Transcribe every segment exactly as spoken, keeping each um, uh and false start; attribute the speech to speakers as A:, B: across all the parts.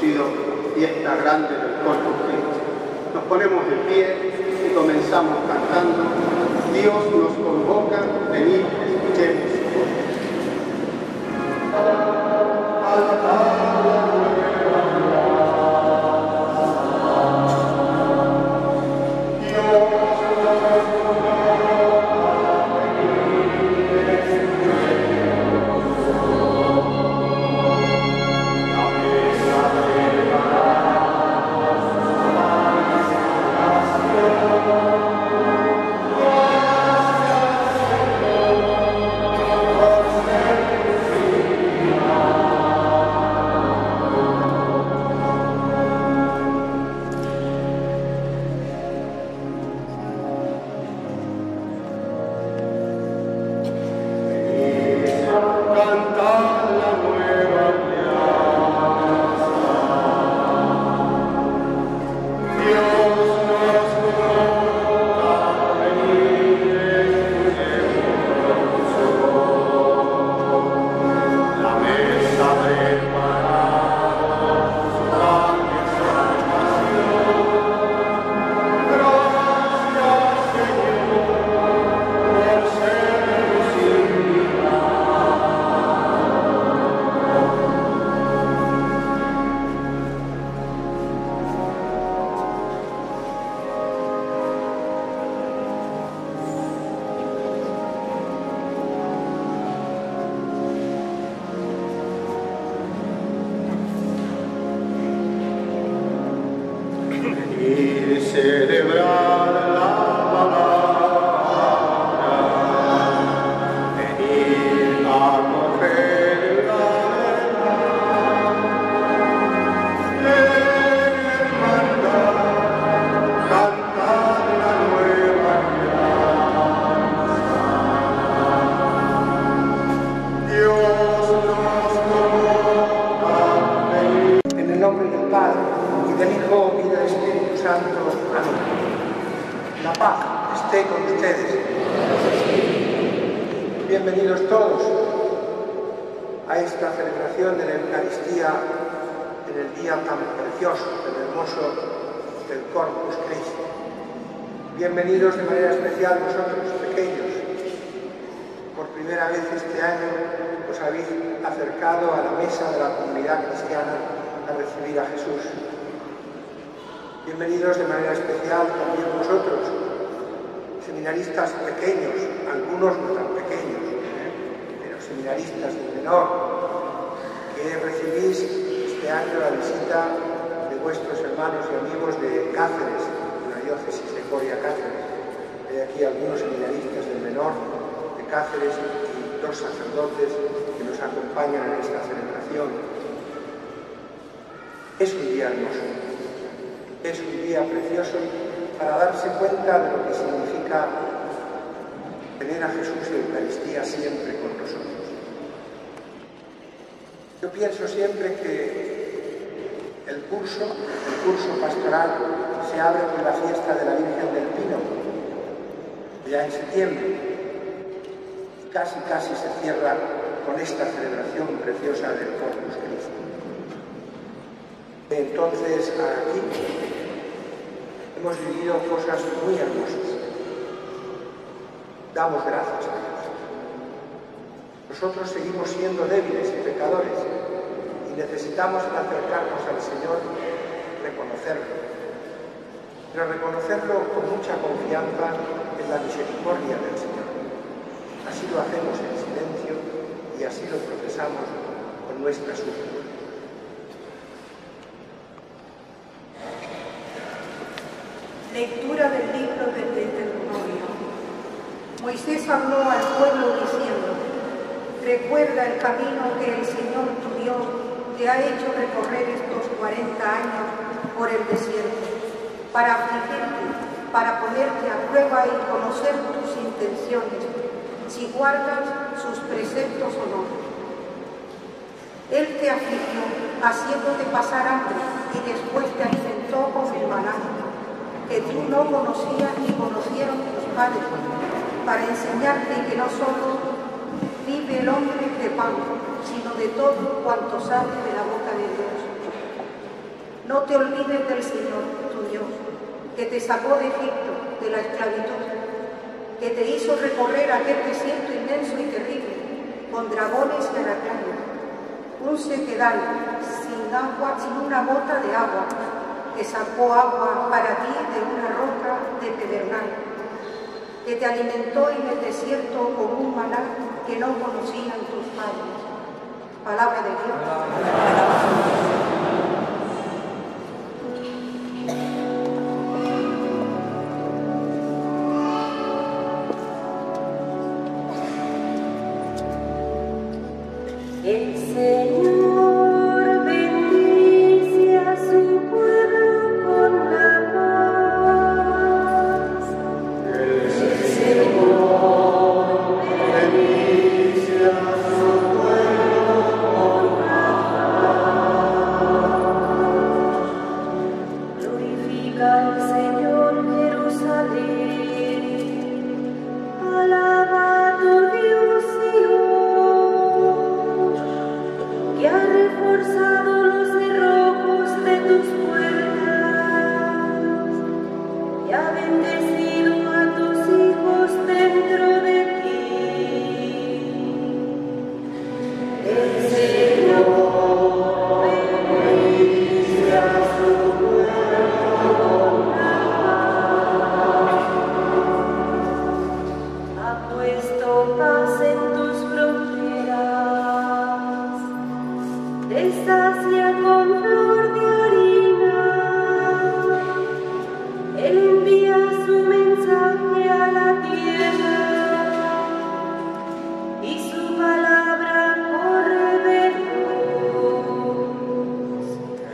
A: conocido Fiesta Grande del Corpus Christi. Nos ponemos de pie y comenzamos cantando Dios nos convoca, venid, escuchemos su voz.
B: Bienvenidos todos a esta celebración de la Eucaristía en el día tan precioso, tan hermoso del Corpus Christi. Bienvenidos de manera especial vosotros, pequeños. Por primera vez este año os habéis acercado a la mesa de la comunidad cristiana a recibir a Jesús. Bienvenidos de manera especial también vosotros, seminaristas pequeños, algunos no tan pequeños, pero seminaristas del menor, que recibís este año la visita de vuestros hermanos y amigos de Cáceres, de la diócesis de Coria Cáceres. Hay aquí algunos seminaristas del menor de Cáceres y dos sacerdotes que nos acompañan en esta celebración. Es un día hermoso, es un día precioso para darse cuenta de lo que significa tener a Jesús y la Eucaristía siempre con nosotros. Yo pienso siempre que el curso, el curso pastoral, se abre con la fiesta de la Virgen del Pino, ya en septiembre, y casi casi se cierra con esta celebración preciosa del Corpus Christi. Entonces, aquí hemos vivido cosas muy hermosas. Damos gracias a Dios. Nosotros seguimos siendo débiles y pecadores y necesitamos acercarnos al Señor, reconocerlo, pero reconocerlo con mucha confianza en la misericordia del Señor. Así lo hacemos en silencio y así lo procesamos con nuestra súplica.
C: Lectura del libro del Deuteronomio. Moisés habló al pueblo diciendo: recuerda el camino que el Señor tu Dios te ha hecho recorrer estos cuarenta años por el desierto, para afligirte, para ponerte a prueba y conocer tus intenciones, si guardas sus preceptos o no. Él te afligió, haciéndote pasar hambre, y después te alimentó con el maná, que tú no conocías ni conocieron tus padres, para enseñarte que no solo vive el hombre de pan, sino de todo cuanto sale de la boca de Dios. No te olvides del Señor, tu Dios, que te sacó de Egipto, de la esclavitud, que te hizo recorrer aquel desierto inmenso y terrible, con dragones y aracranes, un sequedal, sin agua, sin una gota de agua, que sacó agua para ti de una roca de pedernal, que te alimentó en el desierto con un maná que no conocían tus padres. Palabra de Dios.
D: El Señor bendice a su pueblo con la paz. El Señor bendice a su pueblo con la paz. Glorifica al Señor Jerusalén. Alaba a tu Dios Sion, que ha reforzado los cerrojos de tus puertas y ha bendecido a tus hijos dentro de ti. El Señor bendice a su pueblo con la paz. Ha puesto paz en tus fronteras, te sacia con flor de harina. Él envía su mensaje a la tierra y su palabra corre veloz.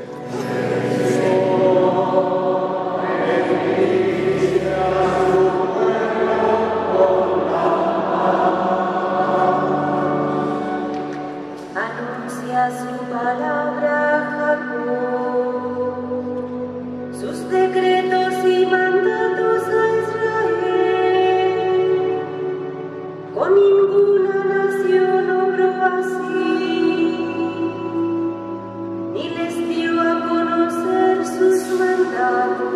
D: Anuncia su palabra a Jacob, sus decretos y mandatos a Israel. Con ninguna nación obró así, ni les dio a conocer sus mandatos.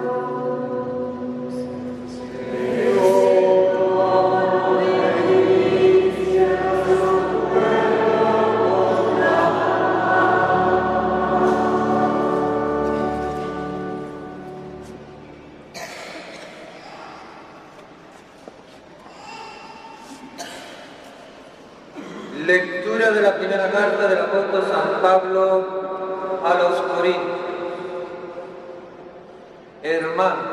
E: Lectura de la primera carta del apóstol San Pablo a los Corintios. Hermanos,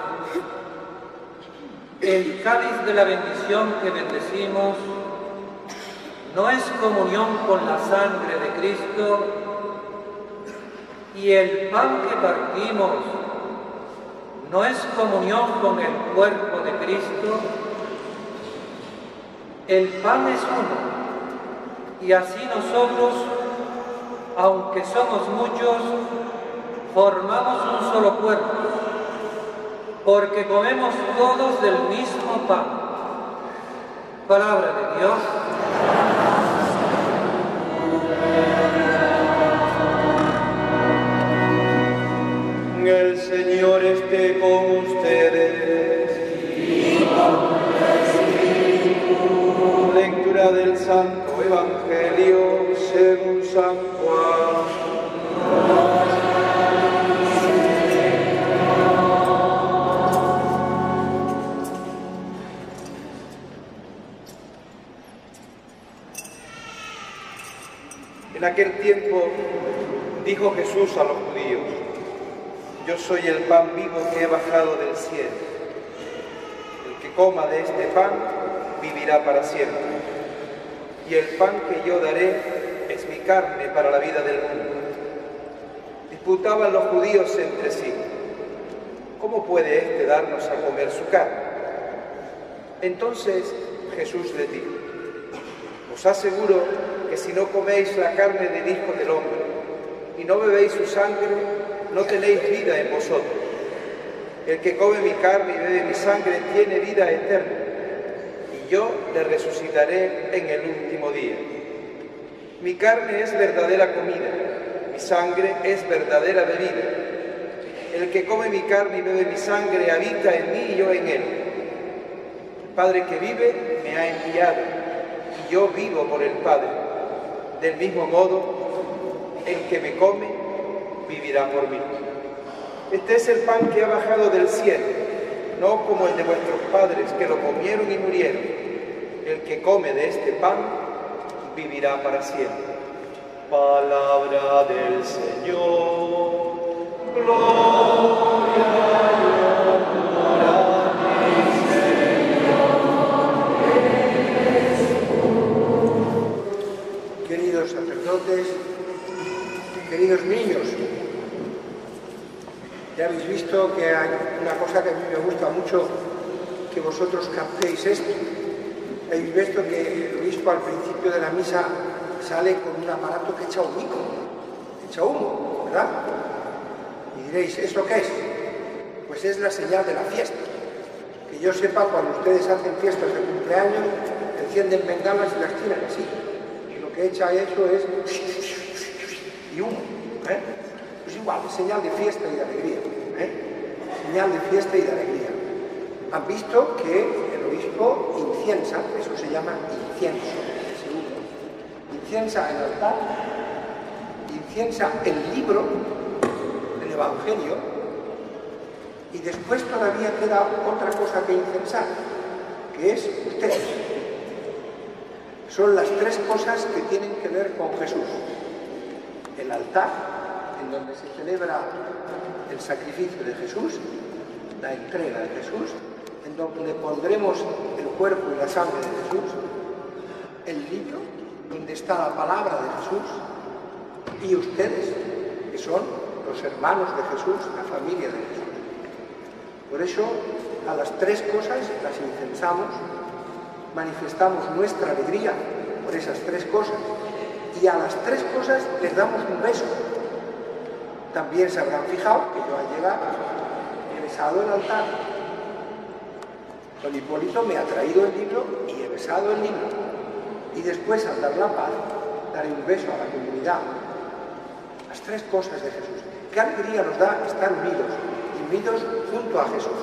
E: el cáliz de la bendición que bendecimos no es comunión con la sangre de Cristo, y el pan que partimos no es comunión con el cuerpo de Cristo. El pan es uno, y así nosotros, aunque somos muchos, formamos un solo cuerpo, porque comemos todos del mismo pan. Palabra de Dios.
F: El Señor esté con ustedes. Y con tu espíritu. Lectura del Santo Evangelio según San Juan. En aquel tiempo dijo Jesús a los judíos: yo soy el pan vivo que he bajado del cielo. El que coma de este pan vivirá para siempre. Y el pan que yo daré es mi carne para la vida del mundo. Disputaban los judíos entre sí: ¿cómo puede éste darnos a comer su carne? Entonces Jesús les dijo: os aseguro que si no coméis la carne del Hijo del Hombre y no bebéis su sangre, no tenéis vida en vosotros. El que come mi carne y bebe mi sangre tiene vida eterna, y yo le resucitaré en el último día. Mi carne es verdadera comida, Mi sangre es verdadera bebida. El que come mi carne y bebe mi sangre habita en mí y yo en él. El Padre que vive me ha enviado y yo vivo por el Padre. Del mismo modo, el que me come vivirá por mí. Este es el pan que ha bajado del cielo, no como el de vuestros padres que lo comieron y murieron. El que come de este pan vivirá para siempre. Palabra del Señor. Gloria y honor a ti,
B: Señor. Queridos sacerdotes, queridos niños, ya habéis visto que hay una cosa que a mí me gusta mucho, que vosotros captéis esto. Habéis visto que el obispo al principio de la misa sale con un aparato que echa humico, echa humo, ¿verdad? Y diréis, ¿eso qué es? Pues es la señal de la fiesta. Que yo sepa, cuando ustedes hacen fiestas de cumpleaños, encienden bengalas y las tiran así. Y lo que echa eso es y humo, ¿eh? Pues igual, es señal de fiesta y de alegría, ¿eh? Señal de fiesta y de alegría. Han visto que el obispo inciensa, eso se llama incienso, ese humo. Inciensa el altar, inciensa el libro, el Evangelio, y después todavía queda otra cosa que incensar, que es ustedes. Son las tres cosas que tienen que ver con Jesús. El altar, en donde se celebra el sacrificio de Jesús, la entrega de Jesús, en donde pondremos el cuerpo y la sangre de Jesús, el libro, donde está la palabra de Jesús, y ustedes, que son los hermanos de Jesús, la familia de Jesús. Por eso, a las tres cosas las incensamos, manifestamos nuestra alegría por esas tres cosas, y a las tres cosas les damos un beso. También se habrán fijado que yo al llegar he besado el altar. Don Hipólito me ha traído el libro y he besado el libro. Y después, al dar la paz, daré un beso a la comunidad. Las tres cosas de Jesús. Qué alegría nos da estar unidos, unidos junto a Jesús.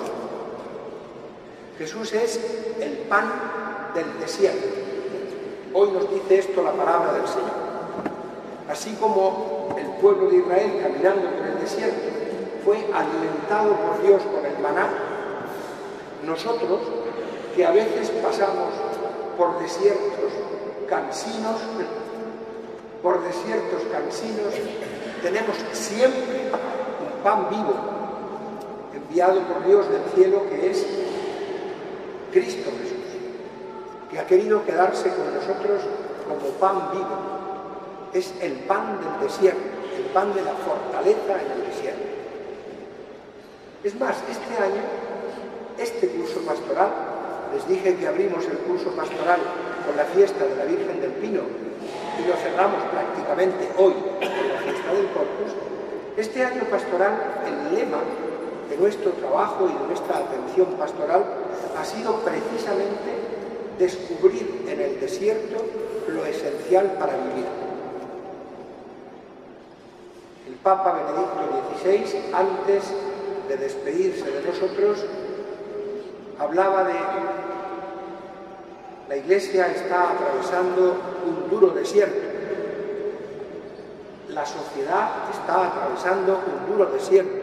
B: Jesús es el pan del desierto. Hoy nos dice esto la palabra del Señor. Así como el pueblo de Israel, caminando por el desierto, fue alimentado por Dios con el maná, nosotros, que a veces pasamos por desiertos cansinos, por desiertos cansinos, tenemos siempre un pan vivo, enviado por Dios del cielo, que es Cristo Jesús, que ha querido quedarse con nosotros como pan vivo. Es el pan del desierto, el pan de la fortaleza en el desierto. Es más, este año, este curso pastoral, les dije que abrimos el curso pastoral con la fiesta de la Virgen del Pino y lo cerramos prácticamente hoy con la fiesta del Corpus. Este año pastoral, el lema de nuestro trabajo y de nuestra atención pastoral ha sido precisamente descubrir en el desierto lo esencial para vivir. El Papa Benedicto dieciséis, antes de despedirse de nosotros, hablaba de la Iglesia está atravesando un duro desierto. La sociedad está atravesando un duro desierto.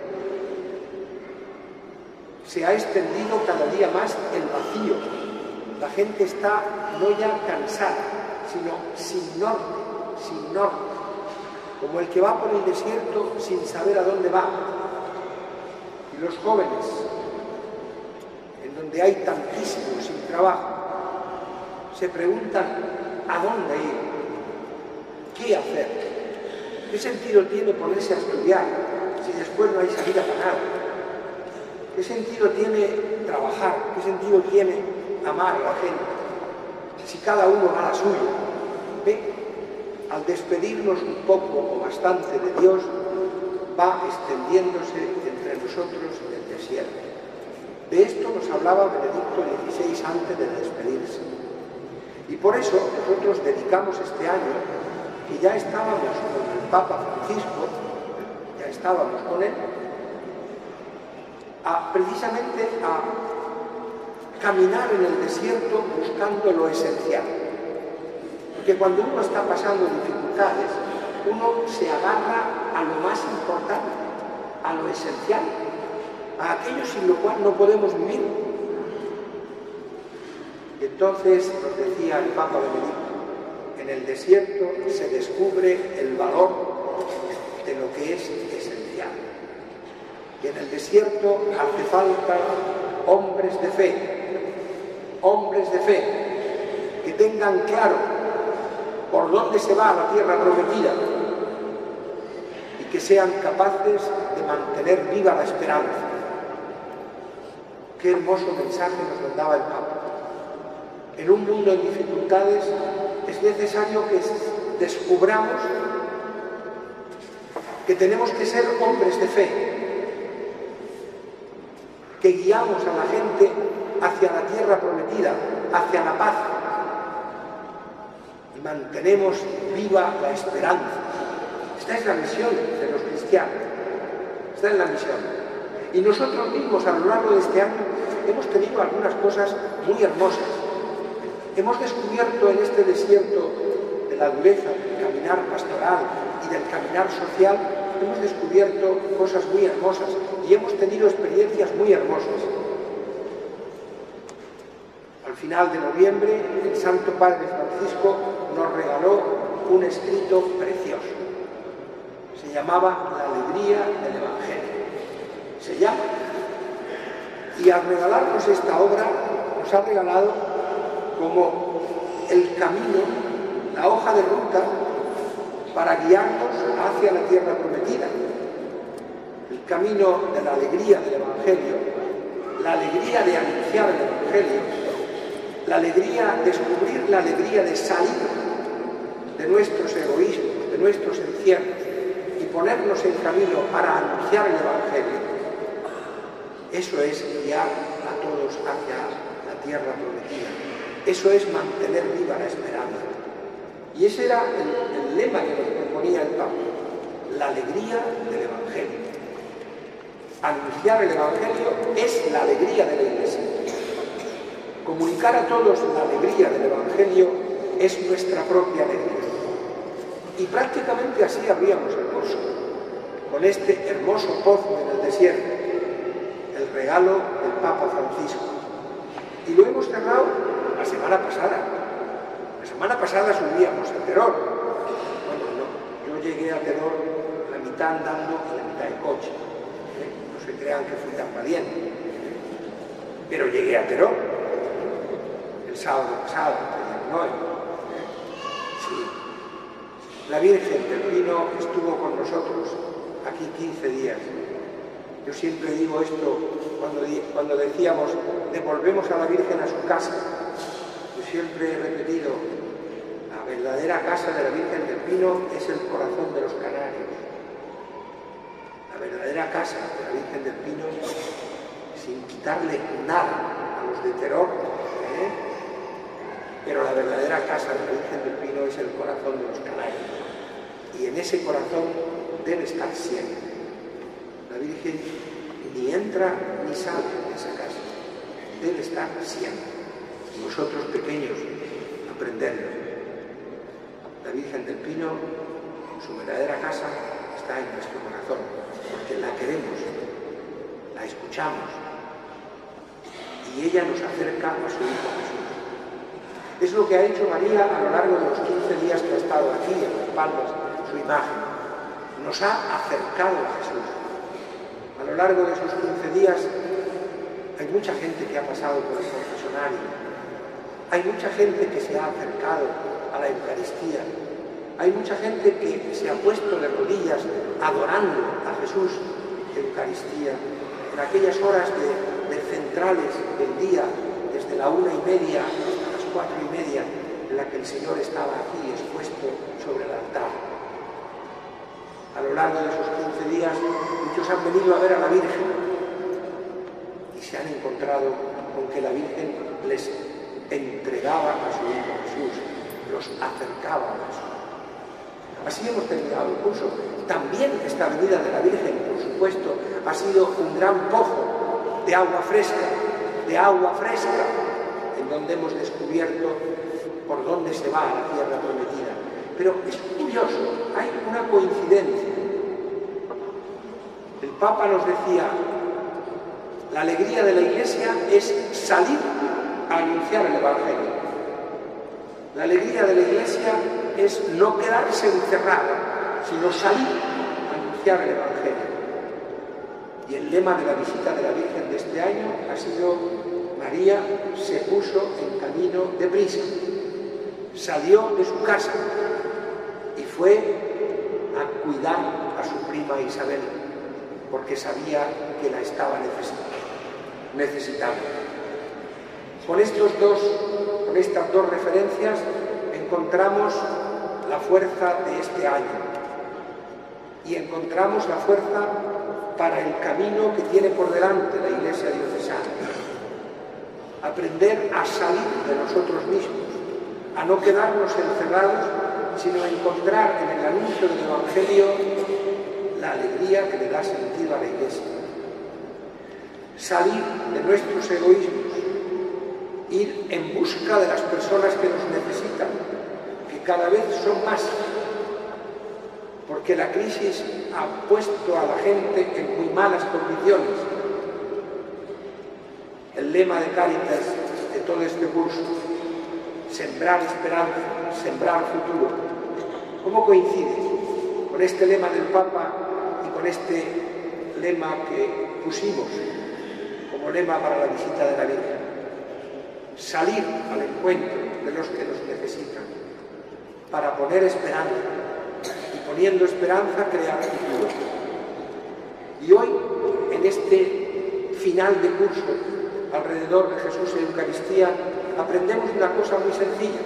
B: Se ha extendido cada día más el vacío. La gente está no ya cansada, sino sin norte, sin norte. Como el que va por el desierto sin saber a dónde va. Y los jóvenes, en donde hay tantísimos sin trabajo, se preguntan a dónde ir, qué hacer, qué sentido tiene ponerse a estudiar si después no hay salida para nada, qué sentido tiene trabajar, qué sentido tiene amar a la gente, si cada uno va a la suya. ¿Ve? Al despedirnos un poco o bastante de Dios, va extendiéndose entre nosotros el desierto. De esto nos hablaba Benedicto dieciséis antes de despedirse. Y por eso nosotros dedicamos este año que ya estábamos con el Papa Francisco, ya estábamos con él, a, precisamente a caminar en el desierto buscando lo esencial. Porque cuando uno está pasando dificultades, uno se agarra a lo más importante, a lo esencial, a aquello sin lo cual no podemos vivir. Y entonces nos decía el Papa Benedicto, en el desierto se descubre el valor de lo que es esencial. Y en el desierto hace falta hombres de fe, hombres de fe, que tengan claro por dónde se va a la tierra prometida y que sean capaces de mantener viva la esperanza. Qué hermoso mensaje nos mandaba el Papa. En un mundo en dificultades es necesario que descubramos que tenemos que ser hombres de fe, que guiamos a la gente hacia la tierra prometida, hacia la paz, y mantenemos viva la esperanza. Esta es la misión de los cristianos, esta es la misión. Y nosotros mismos a lo largo de este año hemos tenido algunas cosas muy hermosas. Hemos descubierto en este desierto de la dureza del caminar pastoral y del caminar social, hemos descubierto cosas muy hermosas y hemos tenido experiencias muy hermosas. Al final de noviembre, el Santo Padre Francisco nos regaló un escrito precioso. Se llamaba La alegría del Evangelio. Se llama. Y al regalarnos esta obra, nos ha regalado como el camino, la hoja de ruta para guiarnos hacia la tierra prometida. El camino de la alegría del Evangelio, la alegría de anunciar el Evangelio, la alegría, descubrir la alegría de salir de nuestros egoísmos, de nuestros encierros y ponernos en camino para anunciar el Evangelio. Eso es guiar a todos hacia la tierra prometida. Eso es mantener viva la esperanza. Y ese era el, el lema que nos proponía el Papa, la alegría del Evangelio. Anunciar el Evangelio es la alegría de la Iglesia. Comunicar a todos la alegría del Evangelio es nuestra propia alegría. Y prácticamente así abríamos el curso, con este hermoso pozo en el desierto, el regalo del Papa Francisco. Y lo hemos cerrado la semana pasada. La semana pasada subíamos a Teror. Bueno, no, yo llegué a Teror la mitad andando y la mitad en coche. ¿Eh? No se crean que fui tan valiente. ¿Eh? Pero llegué a Teror. El sábado pasado, el nueve. ¿Eh? Sí. La Virgen del Pino estuvo con nosotros aquí quince días. Yo siempre digo esto cuando, cuando decíamos devolvemos a la Virgen a su casa. Yo siempre he repetido, la verdadera casa de la Virgen del Pino es el corazón de los canarios. La verdadera casa de la Virgen del Pino, sin quitarle nada a los de Teror, ¿eh? Pero la verdadera casa de la Virgen del Pino es el corazón de los canarios. Y en ese corazón debe estar siempre. La Virgen ni entra ni sale de esa casa, debe estar siempre. Y nosotros pequeños, aprenderlo. La Virgen del Pino, su verdadera casa, está en nuestro corazón, porque la queremos, la escuchamos, y ella nos acerca a su Hijo Jesús. Es lo que ha hecho María a lo largo de los quince días que ha estado aquí, en Las Palmas, su imagen. Nos ha acercado a Jesús. A lo largo de esos quince días hay mucha gente que ha pasado por el confesionario, hay mucha gente que se ha acercado a la Eucaristía, hay mucha gente que se ha puesto de rodillas adorando a Jesús en Eucaristía, en aquellas horas de, de centrales del día, desde la una y media hasta las cuatro y media, en la que el Señor estaba aquí expuesto sobre el altar. A lo largo de esos quince días, muchos han venido a ver a la Virgen y se han encontrado con que la Virgen les entregaba a su Hijo Jesús, los acercaba a Jesús. Así hemos terminado el curso. También esta venida de la Virgen, por supuesto, ha sido un gran pozo de agua fresca, de agua fresca, en donde hemos descubierto por dónde se va a la tierra prometida. Pero es curioso, hay una coincidencia. El Papa nos decía, la alegría de la Iglesia es salir a anunciar el Evangelio. La alegría de la Iglesia es no quedarse encerrada, sino salir a anunciar el Evangelio. Y el lema de la visita de la Virgen de este año ha sido: María se puso en camino de prisa, salió de su casa y fue a cuidar a su prima Isabel, porque sabía que la estaba necesitando. Con, estos dos, con estas dos referencias encontramos la fuerza de este año y encontramos la fuerza para el camino que tiene por delante la Iglesia diocesana. Aprender a salir de nosotros mismos, a no quedarnos encerrados, sino encontrar en el anuncio del Evangelio la alegría que le da sentido a la Iglesia. Salir de nuestros egoísmos, ir en busca de las personas que nos necesitan, que cada vez son más, porque la crisis ha puesto a la gente en muy malas condiciones. El lema de Cáritas de todo este curso: sembrar esperanza, sembrar futuro. ¿Cómo coincide con este lema del Papa y con este lema que pusimos como lema para la visita de la Virgen? Salir al encuentro de los que nos necesitan para poner esperanza, y poniendo esperanza crear futuro. Y hoy, en este final de curso alrededor de Jesús y Eucaristía, aprendemos una cosa muy sencilla.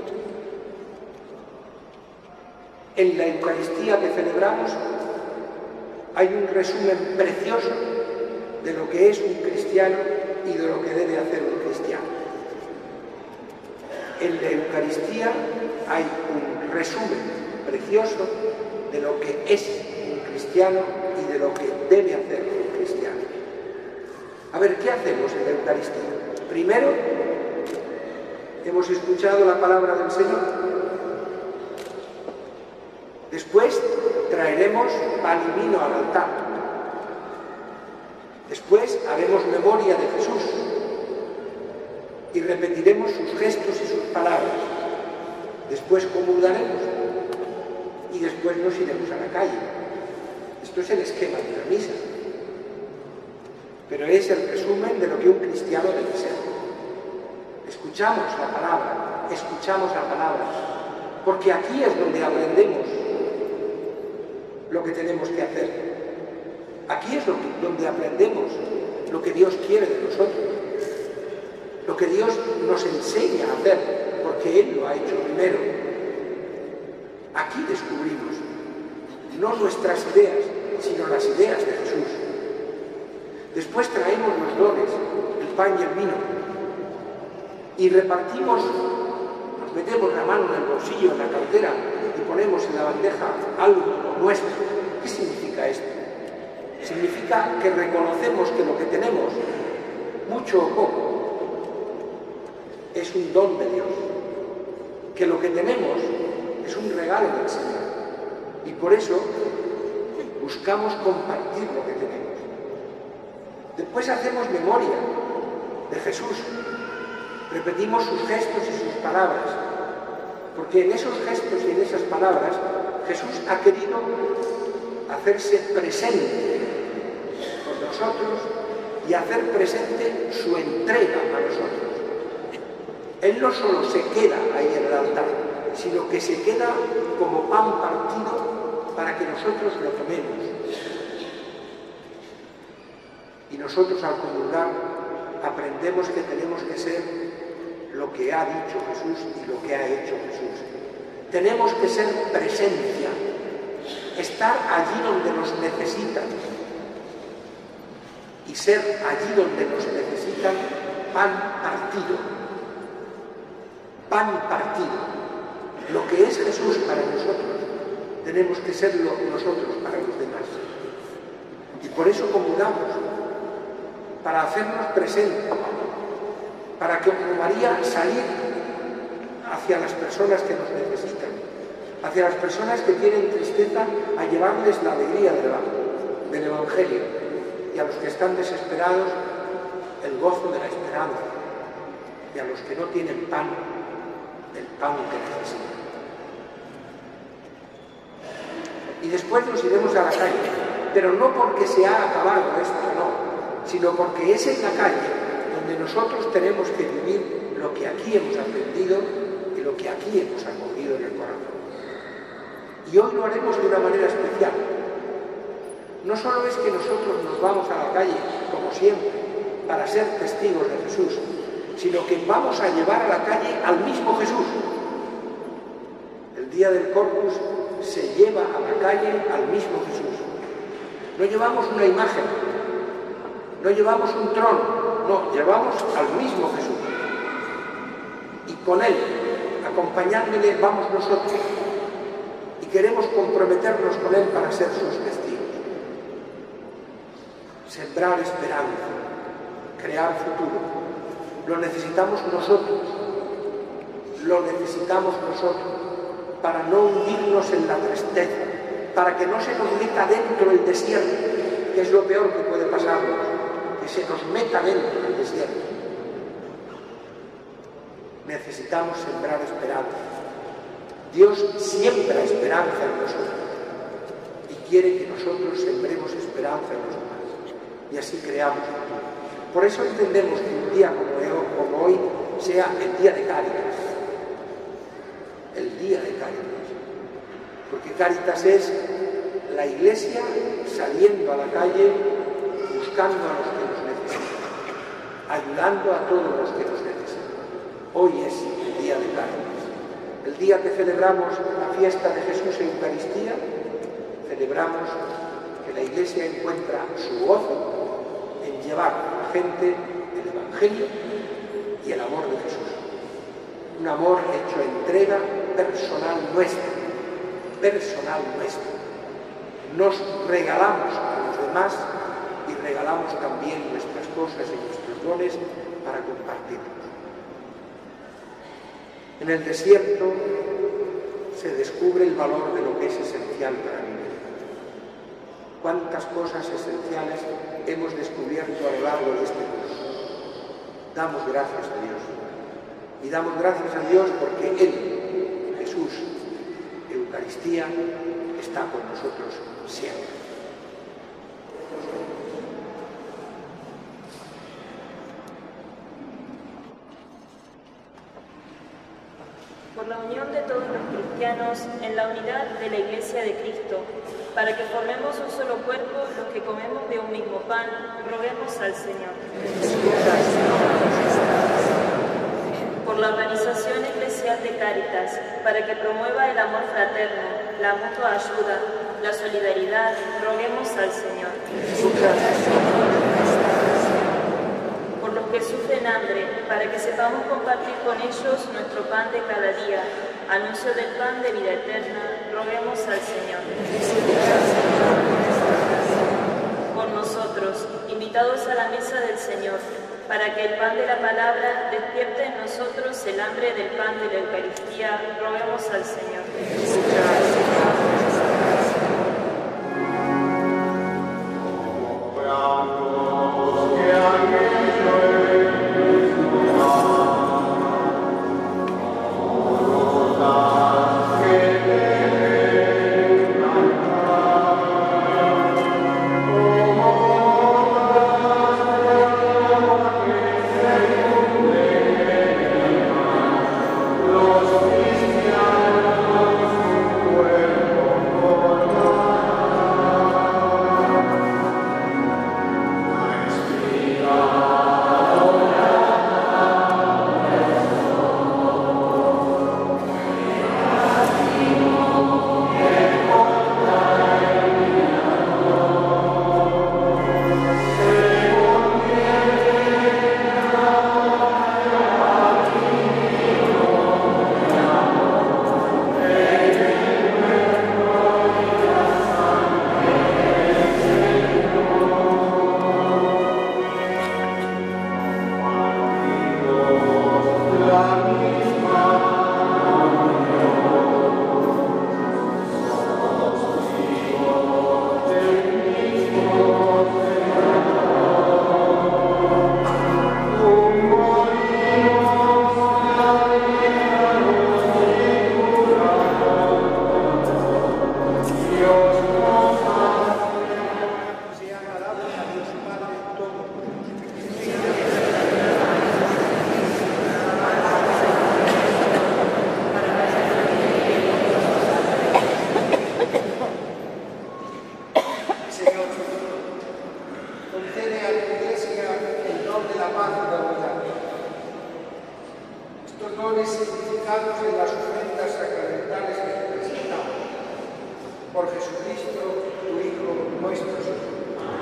B: En la Eucaristía que celebramos hay un resumen precioso de lo que es un cristiano y de lo que debe hacer un cristiano. En la Eucaristía hay un resumen precioso de lo que es un cristiano y de lo que debe hacer un cristiano. A ver, ¿qué hacemos en la Eucaristía? Primero, hemos escuchado la palabra del Señor. Después, traeremos pan y vino al altar. Después, haremos memoria de Jesús y repetiremos sus gestos y sus palabras. Después comulgaremos y después nos iremos a la calle. Esto es el esquema de la misa, pero es el resumen de lo que un cristiano debe ser. Escuchamos la palabra, escuchamos la palabra, porque aquí es donde aprendemos lo que tenemos que hacer. Aquí es lo que, donde aprendemos lo que Dios quiere de nosotros, lo que Dios nos enseña a hacer, porque Él lo ha hecho primero. Aquí descubrimos no nuestras ideas, sino las ideas de Jesús. Después traemos los dones, el pan y el vino, y repartimos, nos metemos la mano en el bolsillo, en la cartera, y ponemos en la bandeja algo nuestro. ¿Qué significa esto? Significa que reconocemos que lo que tenemos, mucho o poco, es un don de Dios, que lo que tenemos es un regalo del Señor, y por eso buscamos compartir lo que tenemos. Después hacemos memoria de Jesús, repetimos sus gestos y sus palabras, porque en esos gestos y en esas palabras Jesús ha querido hacerse presente con nosotros y hacer presente su entrega a nosotros. Él no solo se queda ahí en el altar, sino que se queda como pan partido para que nosotros lo tomemos. Y nosotros al comulgar aprendemos que tenemos que ser lo que ha dicho Jesús y lo que ha hecho Jesús. Tenemos que ser presencia, estar allí donde nos necesitan y ser allí donde nos necesitan pan partido, pan partido. Lo que es Jesús para nosotros tenemos que serlo nosotros para los demás. Y por eso comulgamos, para hacernos presentes, para que como María salir hacia las personas que nos necesitan, hacia las personas que tienen tristeza, a llevarles la alegría del Evangelio, y a los que están desesperados el gozo de la esperanza, y a los que no tienen pan, el pan que necesitan. Y después nos iremos a la calle, pero no porque se ha acabado esto, no, sino porque es en la calle donde nosotros tenemos que vivir lo que aquí hemos aprendido y lo que aquí hemos acogido en el corazón. Y hoy lo haremos de una manera especial. No solo es que nosotros nos vamos a la calle, como siempre, para ser testigos de Jesús, sino que vamos a llevar a la calle al mismo Jesús. El día del Corpus se lleva a la calle al mismo Jesús. No llevamos una imagen, no llevamos un trono, no, llevamos al mismo Jesús. Y con Él, acompañándole, vamos nosotros. Y queremos comprometernos con Él para ser sus testigos. Sembrar esperanza, crear futuro. Lo necesitamos nosotros, lo necesitamos nosotros, para no hundirnos en la tristeza, para que no se nos meta dentro el desierto, que es lo peor que puede pasarnos, que se nos meta dentro del desierto. Necesitamos sembrar esperanza. Dios siembra esperanza en nosotros y quiere que nosotros sembremos esperanza en los demás, y así creamos. Por eso entendemos que un día como hoy sea el día de Cáritas, el día de Cáritas, porque Cáritas es la Iglesia saliendo a la calle, buscando a los que nos necesitan, ayudando a todos los que nos necesitan. Hoy es el día de Cáritas, el día que celebramos la fiesta de Jesús en Eucaristía. Celebramos que la Iglesia encuentra su gozo en llevar a la gente el Evangelio y el amor de Jesús. Un amor hecho entrega personal nuestra, personal nuestra. Nos regalamos a los demás y regalamos también nuestras cosas y nuestros dones para compartirlos. En el desierto se descubre el valor de lo que es esencial para vivir. Cuántas cosas esenciales hemos descubierto a lo largo de este curso. Damos gracias a Dios. Y damos gracias a Dios porque Él, Jesús, Eucaristía, está con nosotros siempre.
D: Por la unión de todos los cristianos en la unidad de la Iglesia de Cristo, para que formemos un solo cuerpo, los que comemos de un mismo pan, roguemos al Señor. Por la organización eclesial de Cáritas, para que promueva el amor fraterno, la mutua ayuda, la solidaridad, roguemos al Señor. Por los que sufren hambre, para que sepamos compartir con ellos nuestro pan de cada día, anuncio del pan de vida eterna, roguemos al Señor. Por nosotros, invitados a la mesa del Señor, para que el pan de la palabra despierte en nosotros el hambre del pan de la Eucaristía, roguemos al Señor.
G: Los cristianos
B: concede a tu Iglesia el don de la paz y la unidad. Estos dones significados en las ofrendas sacramentales que te presentamos. Por Jesucristo, tu Hijo, nuestro Señor.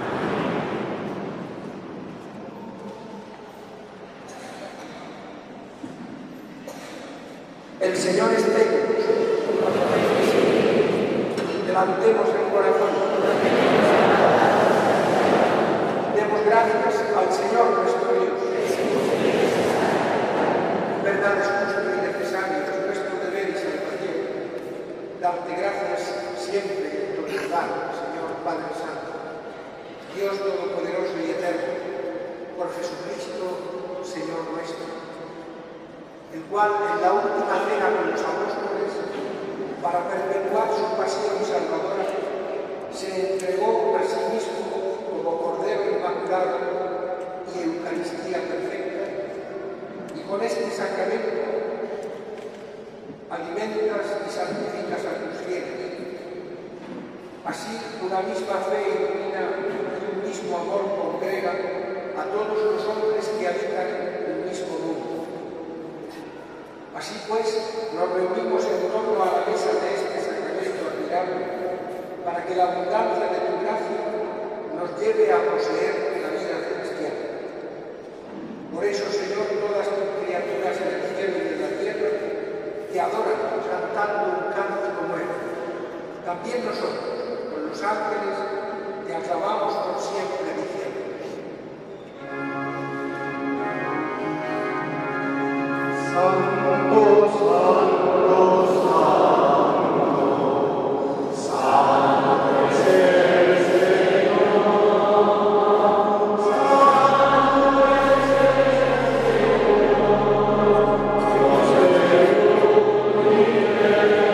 B: El Señor esté con nosotros. Levantemos el corazón. Demos gracias al Señor nuestro Dios. En verdad es justo y necesario, es nuestro deber y salvación, darte gracias siempre y en todo lugar, Señor Padre Santo, Dios Todopoderoso y Eterno, por Jesucristo, Señor nuestro, el cual en la última cena con los apóstoles, para perpetuar su pasión salvadora, se entregó a sí mismo como Cordero Inmaculado y Eucaristía perfecta, y con este sacramento alimentas y santificas a tus fieles. Así, una misma fe ilumina y un mismo amor congrega a todos los hombres que habitan el mismo mundo. Así pues, nos reunimos en torno a la mesa de este sacramento admirable para que la abundancia de tu gracia nos lleve a poseer la vida cristiana. Por eso, Señor, todas tus criaturas en el cielo y en la tierra te adoran cantando un cántico nuevo. También nosotros, con los ángeles, te aclamamos por siempre diciendo:
A: Santo, Santo, Santo, Santo es el Señor, Santo es el Señor, Dios del universo.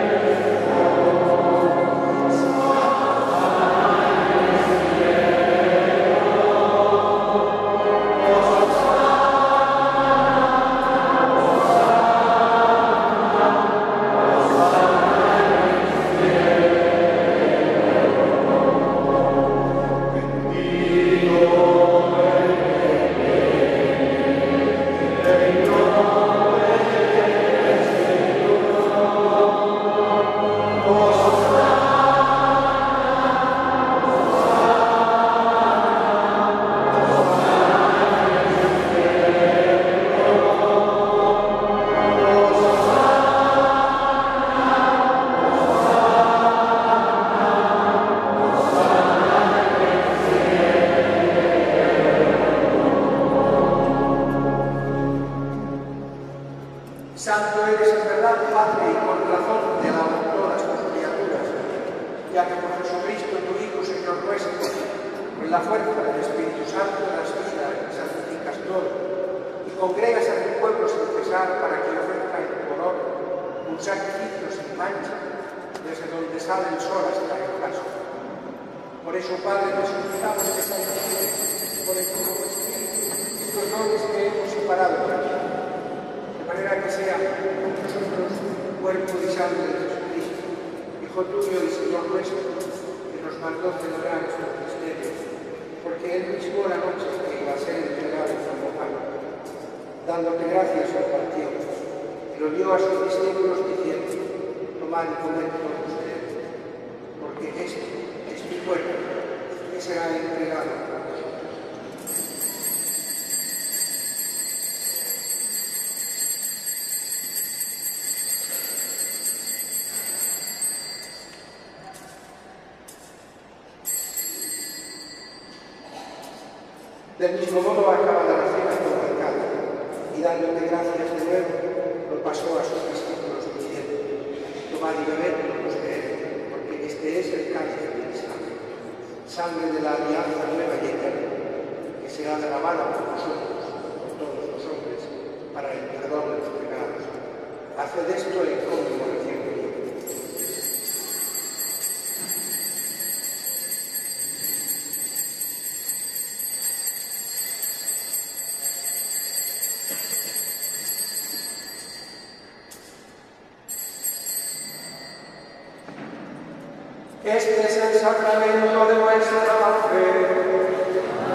B: Santo eres en verdad, Padre, y con razón te alaban todas tus criaturas, ya que por Jesucristo, tu Hijo, Señor nuestro, con la fuerza del Espíritu Santo das vida y santificas todo, y congregas a tu pueblo sin cesar para que ofrezca en tu honor un sacrificio sin mancha, desde donde sale el sol hasta el ocaso. Por eso, Padre, te suplicamos que santifiques por el Hijo Espíritu estos dones que hemos separado para ti, de manera que sea con nosotros cuerpo y sangre de Jesucristo, Hijo tuyo y Señor nuestro, que nos mandó celebrar estos misterios, porque Él mismo la noche que iba a ser entregado como pan, dándote gracias al partido, y lo dio a sus discípulos diciendo: tomad y comed todos ustedes, porque este es mi cuerpo, que será entregado por vosotros. Del mismo modo, acabada la cena con el cáliz, y dándote gracias de nuevo, lo pasó a sus discípulos diciendo: tomad y bebed todos de él, porque este es el cáliz de mi sangre, sangre de la alianza nueva y eterna, que será derramada por vosotros, por todos los hombres, para el perdón de los pecados. Haced esto en conmemoración de mí. Este es el sacramento de nuestra fe.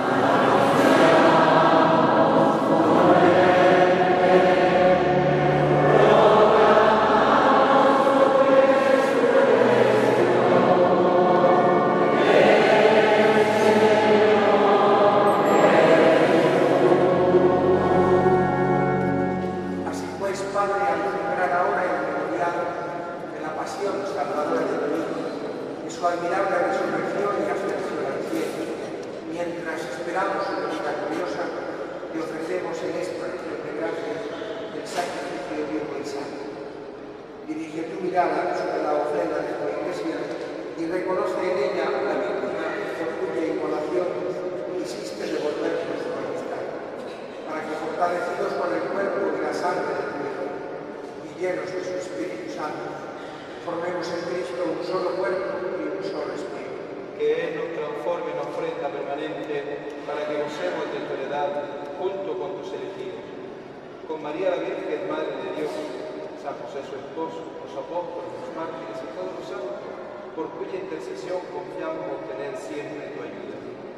B: Mientras esperamos su venida gloriosa, le ofrecemos en esta acción de gracias el sacrificio vivo y santo. Dirige tu mirada sobre la ofrenda de tu Iglesia y reconoce en ella la víctima por cuya inmolación quisiste devolvernos su amistad, para que fortalecidos con el cuerpo y la sangre de tu Hijo y llenos de su Espíritu Santo, formemos en Cristo un solo cuerpo y un solo espíritu.
F: Que Él nos transforme en ofrenda permanente para que gocemos de tu heredad junto con tus elegidos. Con María la Virgen, Madre de Dios, San José su esposo, los apóstoles, los mártires y todos los santos, por cuya intercesión confiamos obtener siempre tu ayuda.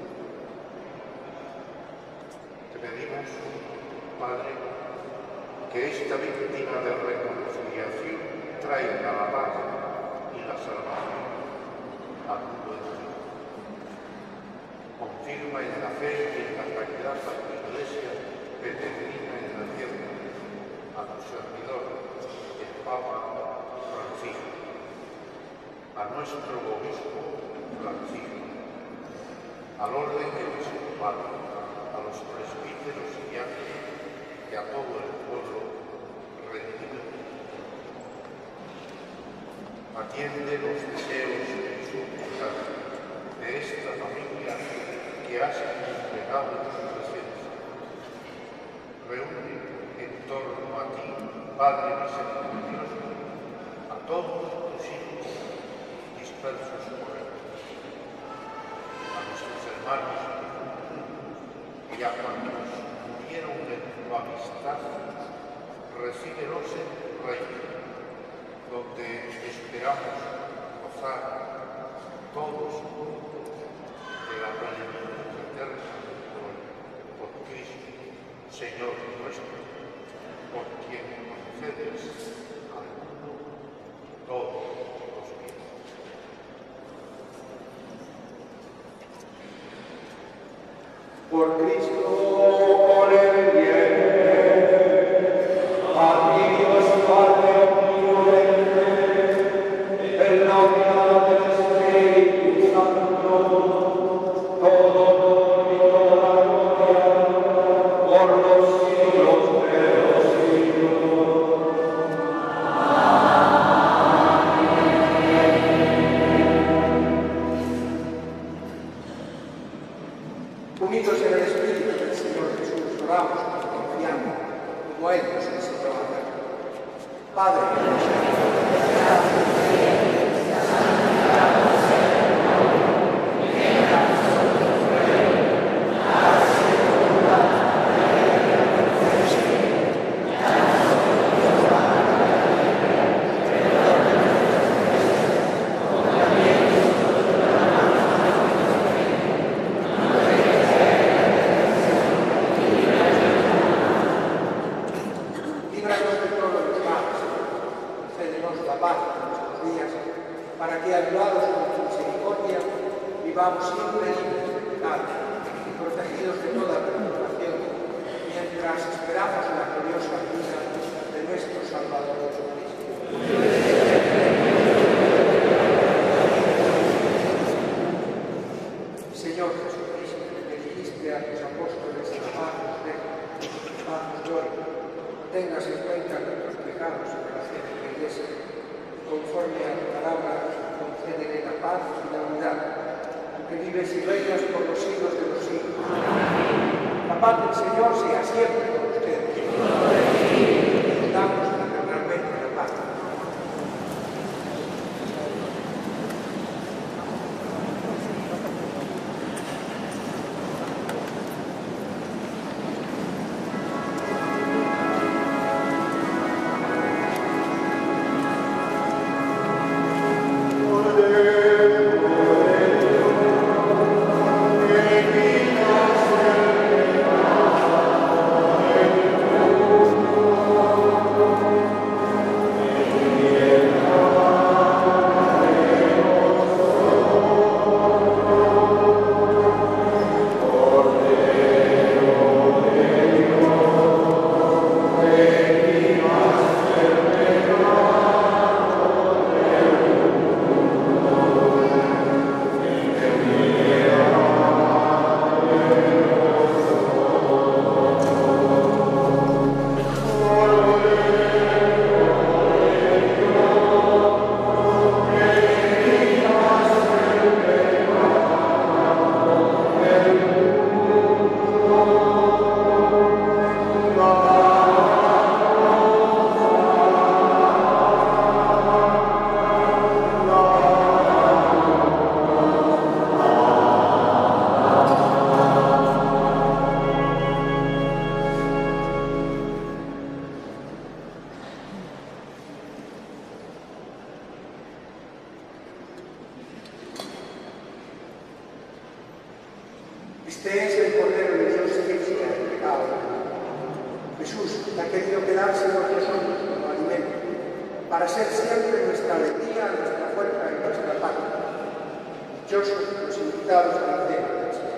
G: Te pedimos, Padre, que esta víctima de reconciliación traiga la paz y la salvación a tu pueblo. Confirma en la fe y en la caridad a tu Iglesia peregrina en la tierra, a tu servidor, el Papa Francisco, a nuestro obispo Francisco, al orden episcopal, a los presbíteros y diáconos y a todo el pueblo redimido. Atiende los deseos y súplicas de esta familia que has entregado en su presencia. Reúne en torno a ti, Padre misericordioso, a todos tus hijos dispersos por él, a nuestros hermanos y a cuantos murieron en tu amistad, recíbelos en tu reino, donde esperamos gozar todos juntos de la plenitud eterna por, por Cristo, Señor nuestro, por quien concedes al mundo todos los bienes.
A: Por Cristo, con el bien, a ti Dios Padre omnipotente, en la unidad del Espíritu Santo, todo honor y toda gloria, por los siglos de los siglos.
B: Unidos en el Espíritu del Señor Jesús, oramos confiando, como Él nos enseñó a hacer. Padre, líbranos de todos los males, concédenos la paz en nuestros días, para que, ayudados por tu misericordia, vivamos siempre libres de pecado y protegidos de toda perturbación, mientras esperamos la gloriosa venida de nuestro Salvador Jesucristo. Señor Jesucristo, que dijiste a tus apóstoles en paz os dejo, paz os doy, tengas en cuenta nuestros pecados en relación a la Iglesia, conforme a tu palabra, concédele la paz y la unidad, que vives y reinas por los siglos de los siglos. La paz del Señor sea siempre con ustedes. Damos fraternalmente la paz.
A: Por
B: Este es el Cordero de Dios que quita el pecado del mundo. Jesús ha querido quedarse con nosotros como alimento, para ser siempre nuestra alegría, nuestra fuerza y nuestra paz. Dichosos los invitados a la cena del Señor.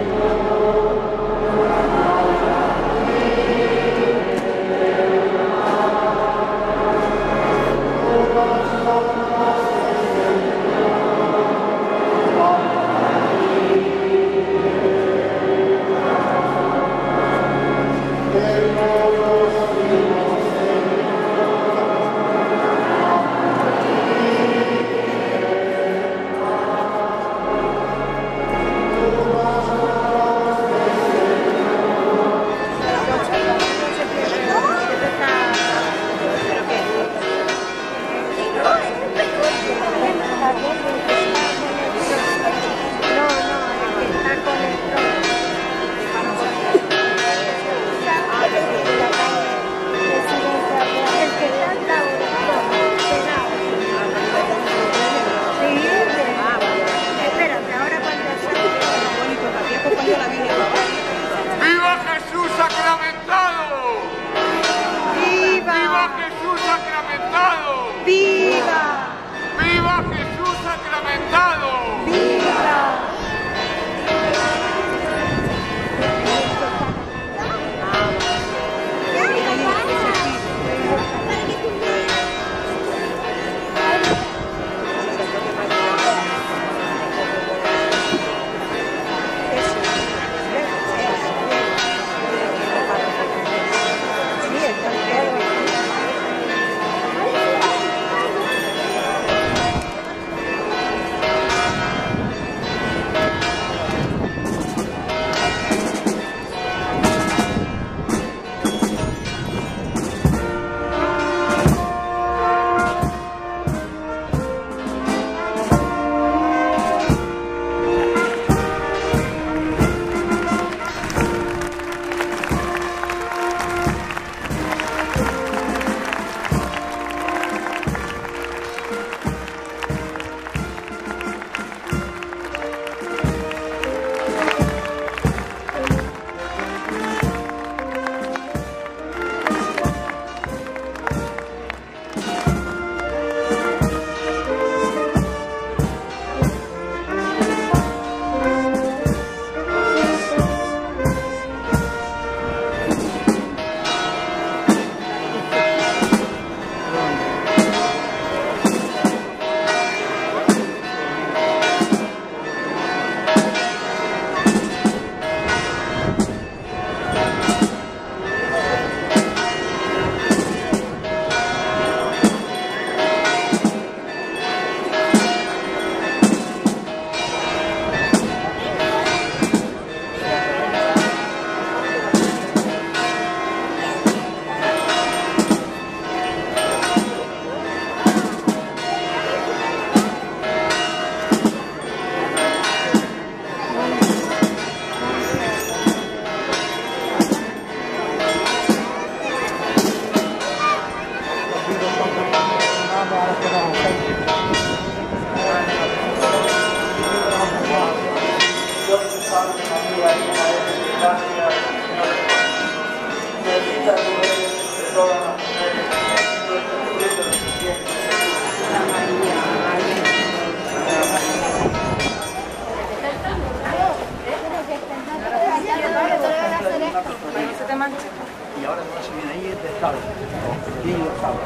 H: Amen. bendita tú eres entre todas las mujeres, bendito es el fruto de tu vientre,
D: Se te mancha.
I: Y ahora no se viene ahí de estado. Y lo sabe.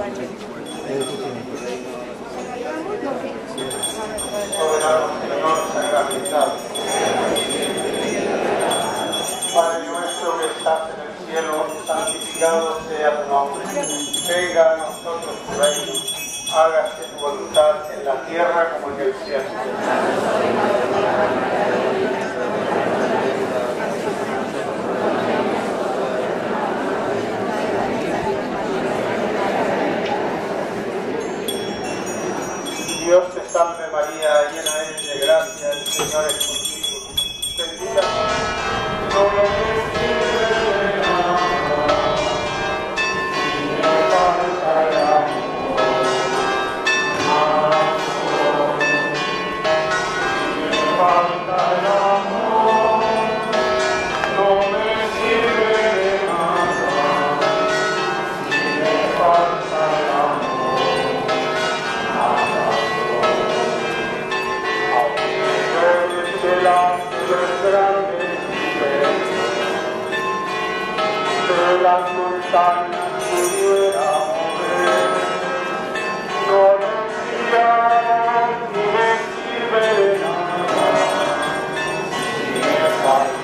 A: Soberano Señor sacramentado. Padre nuestro que estás en el cielo, santificado sea tu nombre. Venga a nosotros tu reino. Hágase tu voluntad en la tierra como en el cielo. Dios te salve María, llena eres de gracia, el Señor es contigo. Bendita las montañas pudiera mover, no decía ni me sirve de nada, si me falta.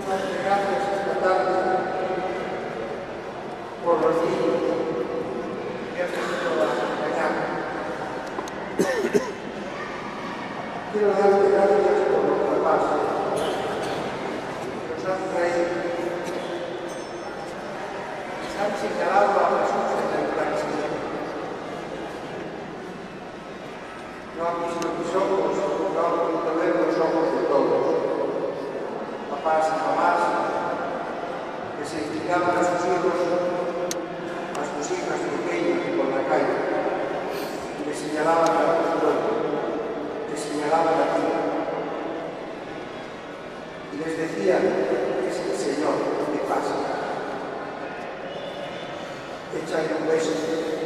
B: Darte gracias esta tarde por los niños que has venido a acompañar. Quiero darte gracias por los papás que nos han traído, nos han señalado a Jesús en la Eucaristía. No han visto mis ojos, no han podido ver los ojos de todos. Papás y mamás que se inclinaban a sus hijos, a sus hijas pequeñas por la calle, y le señalaban a la persona, le señalaban a ti, y les decían: es el Señor, ¿qué pasa? Échale un beso.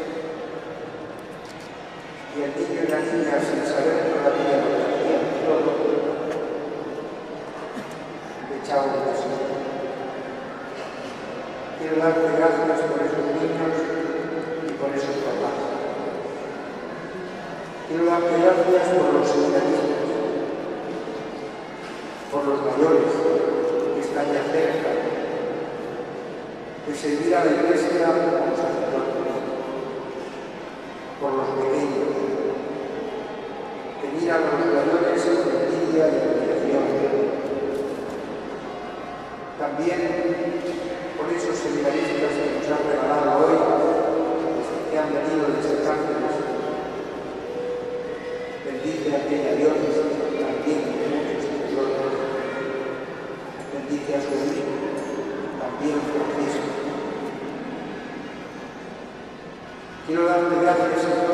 B: Y el niño y la niña, sin saber todavía lo que hacían todo, le echaban un beso. Quiero darte gracias por esos niños y por esos papás. Quiero darte gracias por los seminaristas, por los mayores que están ya cerca, de servir a la Iglesia como sacerdotes, por los pequeños, que miran a los mayores con envidia y admiración. También por esos seminaristas que nos han regalado hoy, que han venido desde Cánceres. Bendice a aquella diócesis también de muchos de nosotros. Bendice a su obispo, también Francisco. Quiero darle gracias, Señor,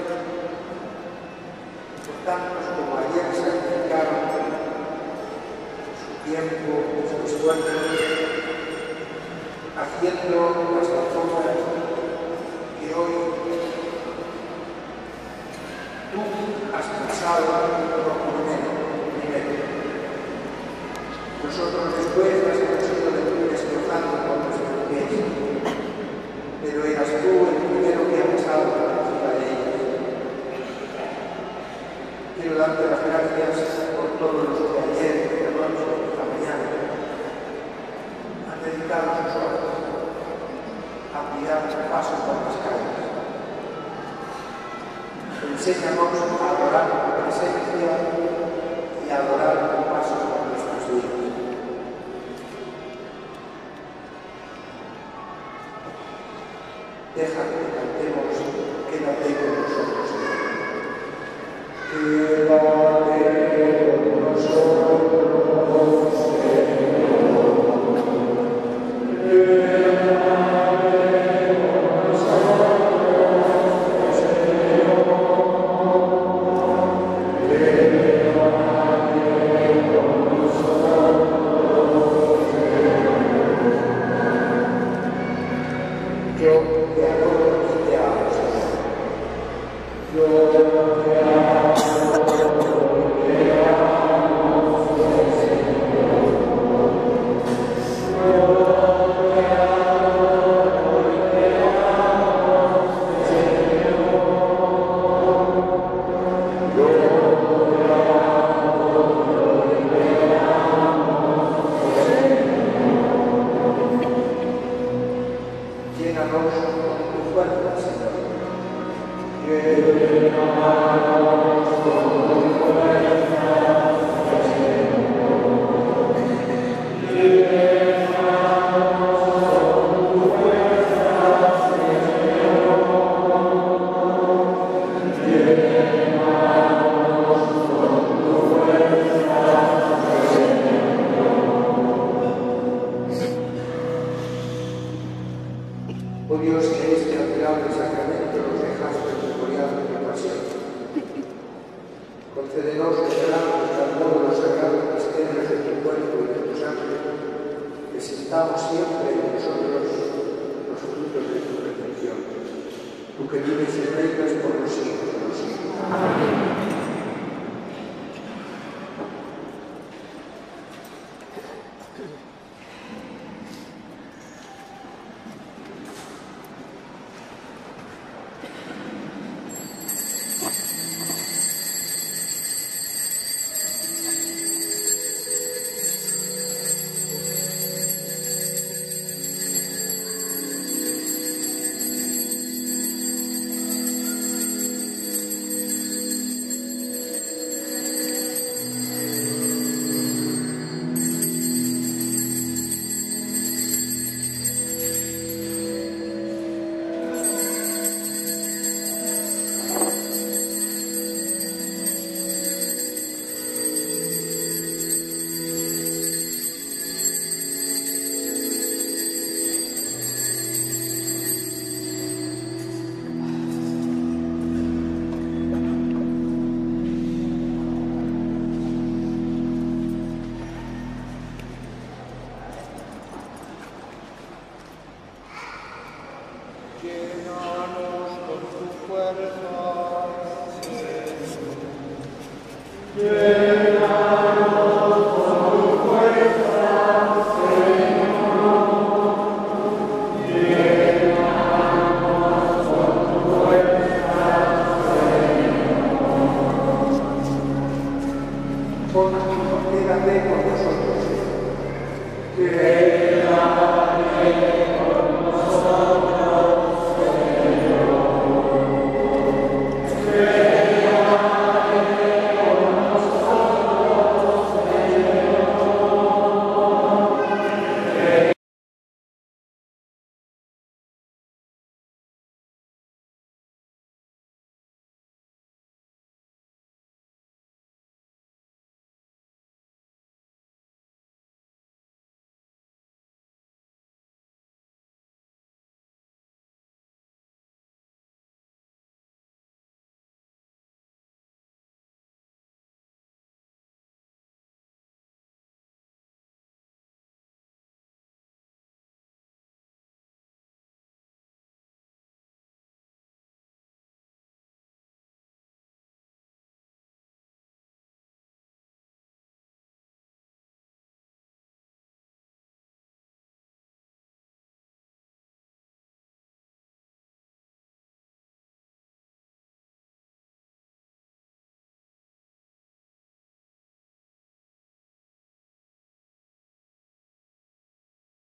B: por tantos como ayer sacrificaron su tiempo, su esfuerzo, haciendo las alfombras que hoy tú has pensado por primero. Nosotros después las hemos ido destrozando con nuestros pies, pero eras tú el primero que ha pasado por encima de ellas. Quiero darte las gracias por todos los que ayer, de noche, esta mañana, han dedicado sus horas a cuidar su paso por las calles. Enséñanos a adorar tu presencia y a adorar tu paso por nuestras vidas. Deja que cantemos, quédate con nosotros, Señor. Quédate con nosotros, oh Dios, que este admirable sacramento nos dejaste memorial de tu pasión. Concédenos que celamos tal modo los sagrados misterios de tu cuerpo y de tu sangre, que sintamos siempre en nosotros los frutos de tu redención. Tú que vives y reinas por los siglos de los siglos. Amén. que